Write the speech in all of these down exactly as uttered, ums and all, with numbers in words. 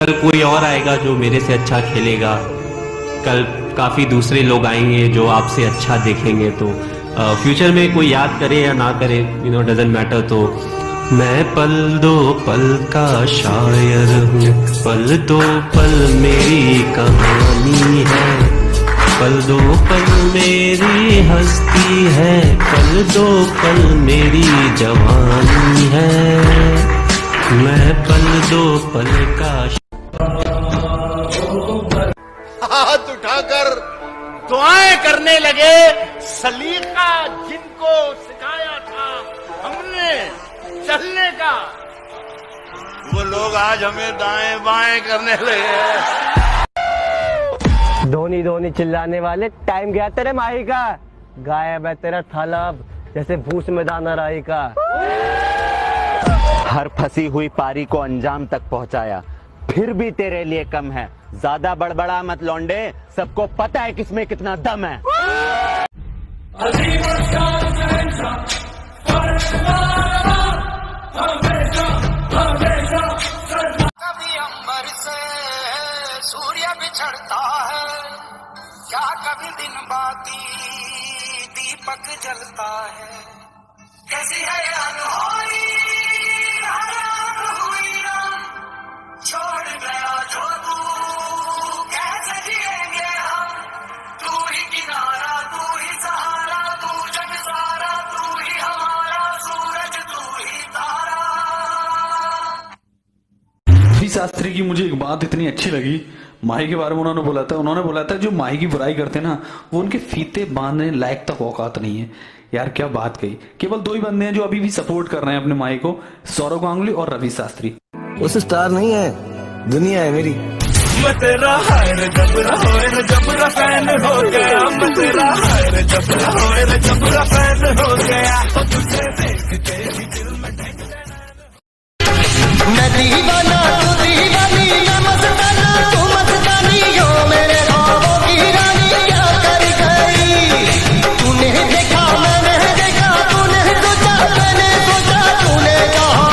कल कोई और आएगा जो मेरे से अच्छा खेलेगा, कल काफ़ी दूसरे लोग आएंगे जो आपसे अच्छा देखेंगे। तो फ्यूचर में कोई याद करे या ना करे, यू नो डजेंट मैटर। तो मैं पल दो पल का शायर हूँ, पल दो पल मेरी कहानी है, पल दो पल मेरी हस्ती है, पल दो पल मेरी जवानी है, मैं पल दो पल का। हाथ उठाकर दुआएं करने लगे, सलीका जिनको सिखाया था हमने चलने का, वो लोग आज हमें दाएं बाएं करने लगे। धोनी धोनी चिल्लाने वाले, टाइम गया तेरे माही का, गायब है तेरा थाला जैसे भूस में दाना राई का। हर फंसी हुई पारी को अंजाम तक पहुंचाया, फिर भी तेरे लिए कम है। ज्यादा बड़बड़ा मत लौंडे, सबको पता है किसमें कितना दम है। कभी अंबर से सूर्य बिछड़ता है, क्या कभी दिन बाती दीपक जलता है। कैसी है अनहोनी हुई ना, छोड़ गया जो तू कैसे जिएंगे हम, तू ही किनारा तू ही सहारा, तू जग सारा तू ही हमारा, सूरज तू ही तारा। रवि शास्त्री की मुझे एक बात इतनी अच्छी लगी, माही के बारे में उन्होंने बोला था उन्होंने बोला था जो माही की बुराई करते हैं ना, वो उनके फीते बांधने लायक तक औकात नहीं है। यार क्या बात कही। केवल दो ही बंदे हैं जो अभी भी सपोर्ट कर रहे हैं अपने माही को, सौरव गांगुली और रवि शास्त्री। उस स्टार नहीं है, दुनिया है मेरी। मैं तेरा हायर जबरा होए जबरा फैन हो गया, मैं तेरा हायर जबरा होए जबरा फैन हो गया, तो तुझे देखते ही दिल में ढक गया। मैं दीवाना तू दीवानी, मैं मस्ताना तू मस्तानी, यो मेरे ख्वाबों की रानी क्या कर गई। तूने देखा मैंने देखा, तूने सोचा मैंने सोचा, तूने कहा।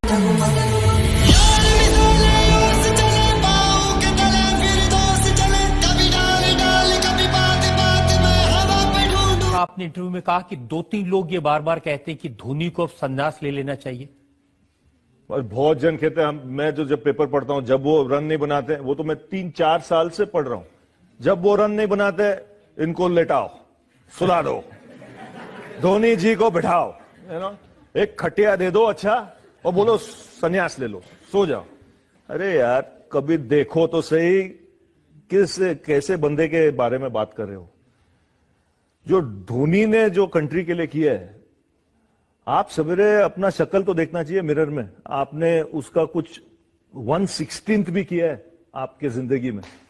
आपने इंटरव्यू में कहा कि दो तीन लोग ये बार बार कहते हैं कि धोनी को अब संन्यास ले लेना चाहिए, और बहुत जन कहते हैं, हम मैं जो जब पेपर पढ़ता हूं, जब वो रन नहीं बनाते, वो तो मैं तीन चार साल से पढ़ रहा हूं, जब वो रन नहीं बनाते इनको लेटाओ, सुला दो, धोनी जी को बिठाओ, है ना, एक खटिया दे दो अच्छा, और बोलो संन्यास ले लो, सो जाओ। अरे यार कभी देखो तो सही, किस कैसे बंदे के बारे में बात कर रहे हो। जो धोनी ने जो कंट्री के लिए किया है, आप सवेरे अपना शक्ल तो देखना चाहिए मिरर में, आपने उसका कुछ वन सिक्सटींथ भी किया है आपके जिंदगी में।